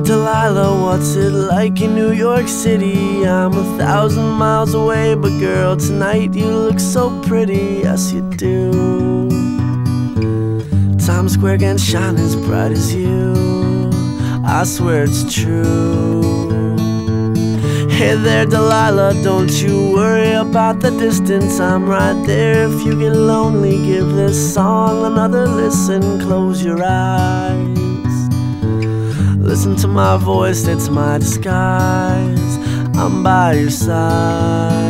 Delilah, what's it like in New York City? I'm 1,000 miles away, but girl, tonight you look so pretty, yes you do. Times Square can shine as bright as you, I swear it's true. Hey there Delilah, don't you worry about the distance, I'm right there. If you get lonely, give this song another listen. Close your eyes, listen to my voice, it's my disguise. I'm by your side.